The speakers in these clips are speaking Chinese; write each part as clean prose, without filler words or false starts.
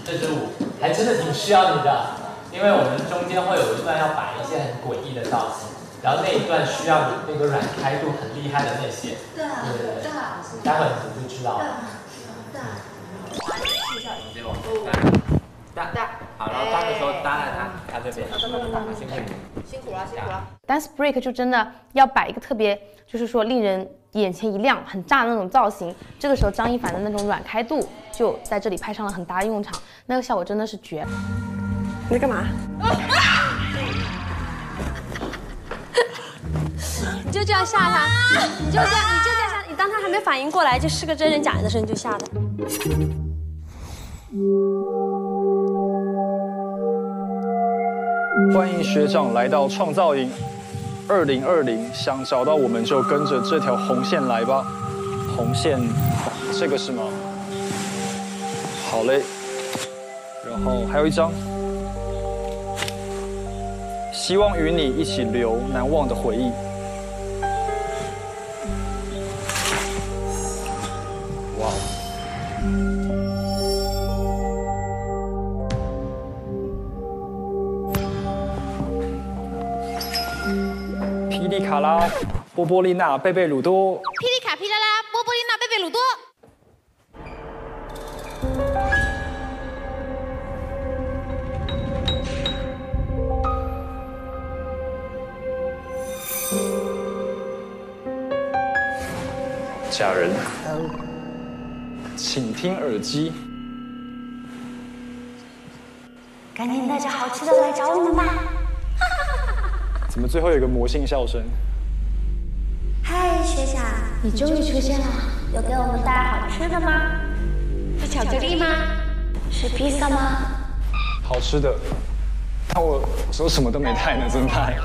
这支舞还真的挺需要你的，因为我们中间会有一段要摆一些很诡异的造型，然后那一段需要你那个软开度很厉害的那些。对，待会你就知道了。接我，搭，好，然后搭的时候搭在他这边，辛苦了。 Dance break 就真的要摆一个特别，就是说令人眼前一亮、很炸的那种造型。这个时候张一凡的那种软开度就在这里派上了很大的用场，那个效果真的是绝。 你在干嘛？你就这样吓他，你就这样吓，你当他还没反应过来这是个真人假人的时候，你就吓他。 欢迎学长来到创造营2020，想找到我们就跟着这条红线来吧。红线，这个是吗？好嘞。然后还有一张，希望与你一起留难忘的回忆。哇！霹雳卡拉、波波丽娜、贝贝鲁多。 霹雳卡、霹啦啦、波波丽娜、贝贝鲁多。 家人，请听耳机。 赶紧带着好吃的来找我们吧！ 怎么最后有个魔性笑声？ 嗨，学长，你终于出现了，有给我们带来好吃的吗？是巧克力吗？是披萨吗？ 好吃的。那我说什么都没带呢，怎么办？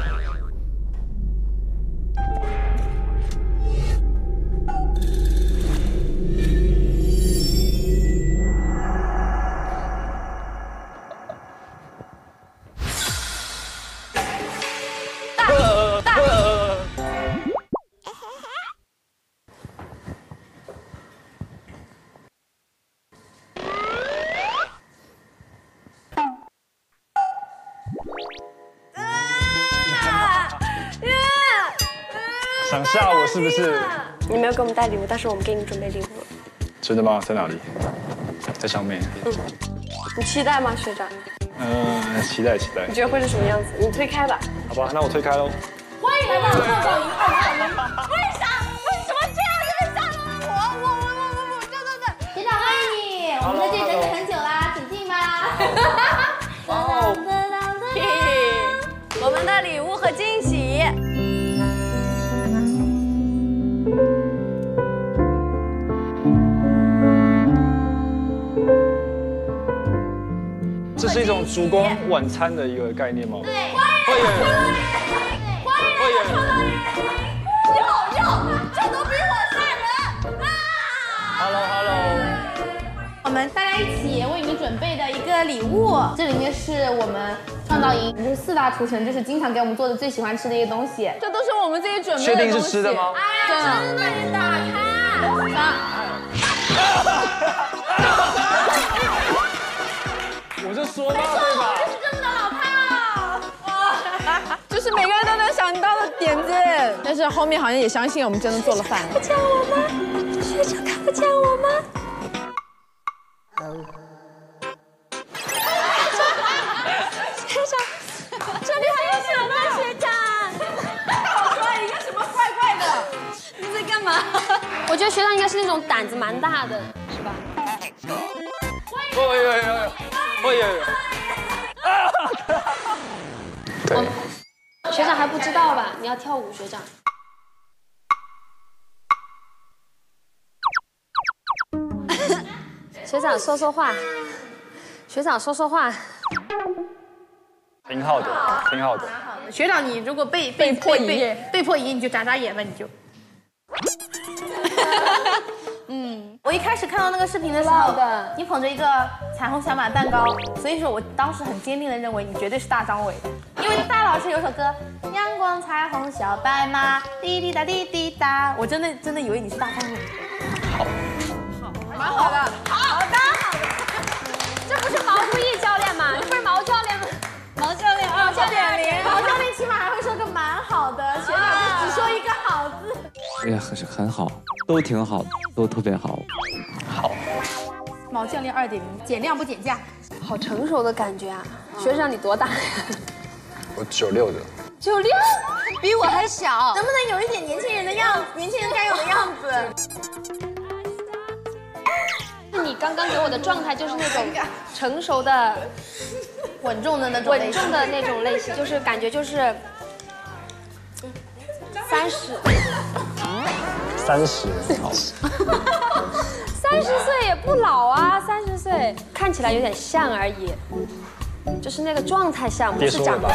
想吓我是不是？ 你没有给我们带礼物，但是我们给你准备礼物了。 真的吗？在哪里？在上面。 你期待吗，学长？ 期待。 你觉得会是什么样子？你推开吧。 好吧，那我推开喽。 欢迎来到创造营201。 为什么这样就被吓到了我？对，学长欢迎你，我们在这里等你很久啦，请进吧。 我们的礼物和惊喜。 这是一种烛光晚餐的一个概念吗？ 对，欢迎创造营，你好肉，这都比我吓人啊 ！Hello， 我们大家一起为你准备的一个礼物，这里面是我们创造营就是4大厨神，就是经常给我们做的最喜欢吃的一些东西，这都是我们自己准备的东西。 确定是吃的吗？ 哎呀，真的，你打开。 我就说到对吧？ 这是这么的老套。 就是每个人都能想到的点子，但是后面好像也相信我们真的做了饭。 看不见我吗？学长看不见我吗？学长，这里还有什么？学长， 我说一个什么怪怪的？ 你在干嘛？我觉得学长应该是那种胆子蛮大的，是吧？ 对。 学长还不知道吧？你要跳舞，学长。学长说话，学长说话。 挺好的。 学长，你如果被迫一夜，你就眨眼吧，你就。我一开始看到那个视频的时候，你捧着一个彩虹小马蛋糕，所以说我当时很坚定的认为你绝对是大张伟，因为大老师有首歌《阳光彩虹小白马》，滴滴答滴滴答，我真的以为你是大张伟。 蛮好的，好的， 这不是毛很好，都挺好，都特别好。 好。 毛教练2.0，减量不减价， 好成熟的感觉啊！学长你多大？ 我96的。 96，比我还小。 能不能有一点年轻人的样子？年轻人该有的样子。 你刚刚给我的状态就是那种成熟的、 稳重的那种类型，就是感觉就是30， 好。 30岁也不老啊，30岁看起来有点像而已，就是那个状态像，不是长得。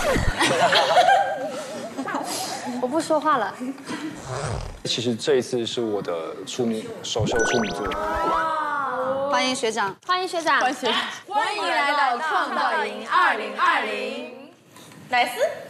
我不说话了。 其实这一次是我的首秀处女作。 欢迎学长， 欢迎学长， 欢迎来到创造营2020，莱斯。